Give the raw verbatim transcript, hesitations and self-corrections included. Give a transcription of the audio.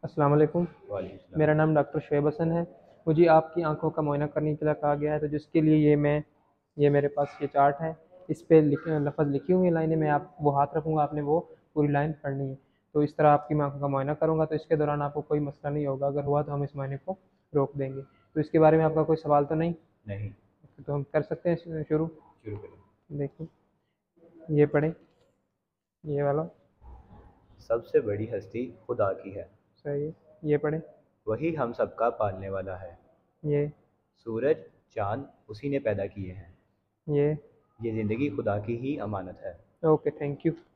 अस्सलाम वालेकुम। वालेकुम मेरा नाम डॉक्टर शुएब हसन है। मुझे आपकी आंखों का मुआयना करने के लिए कहा गया है, तो जिसके लिए ये मैं ये मेरे पास ये चार्ट है। इस पे लिख लफ्ज़ लिखी हुई है लाइनें, मैं आप वो हाथ रखूँगा, आपने वो पूरी लाइन पढ़नी है। तो इस तरह आपकी मैं आंखों का मुआयना करूँगा, तो इसके दौरान आपको कोई मसला नहीं होगा। अगर हुआ तो हम इस मुआयने को रोक देंगे। तो इसके बारे में आपका कोई सवाल तो नहीं? नहीं। तो हम कर सकते हैं शुरू। शुरू करें। देखिए, ये पढ़े, ये वाला। सबसे बड़ी हस्ती खुदा की है। सही है। ये पढ़े। वही हम सबका पालने वाला है। ये सूरज चांद उसी ने पैदा किए हैं। ये ये ज़िंदगी खुदा की ही अमानत है। Okay, thank you.